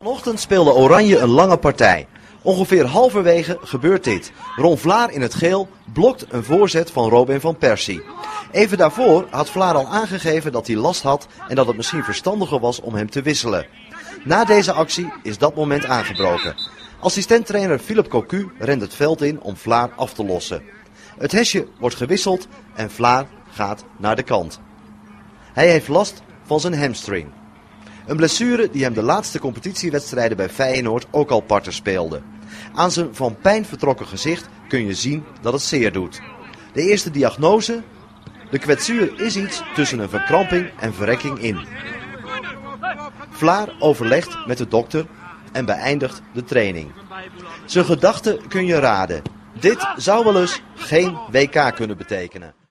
Vanochtend speelde Oranje een lange partij. Ongeveer halverwege gebeurt dit. Ron Vlaar in het geel blokt een voorzet van Robin van Persie. Even daarvoor had Vlaar al aangegeven dat hij last had en dat het misschien verstandiger was om hem te wisselen. Na deze actie is dat moment aangebroken. Assistenttrainer Philip Cocu rent het veld in om Vlaar af te lossen. Het hesje wordt gewisseld en Vlaar gaat naar de kant. Hij heeft last van zijn hamstring. Een blessure die hem de laatste competitiewedstrijden bij Feyenoord ook al parten speelde. Aan zijn van pijn vertrokken gezicht kun je zien dat het zeer doet. De eerste diagnose? De kwetsuur is iets tussen een verkramping en verrekking in. Vlaar overlegt met de dokter en beëindigt de training. Zijn gedachten kun je raden. Dit zou wel eens geen WK kunnen betekenen.